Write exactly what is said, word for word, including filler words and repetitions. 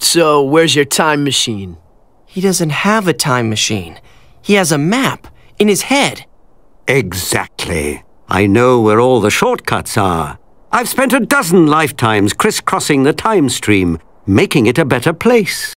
So, where's your time machine? He doesn't have a time machine. He has a map in his head. Exactly. I know where all the shortcuts are. I've spent a dozen lifetimes crisscrossing the time stream, making it a better place.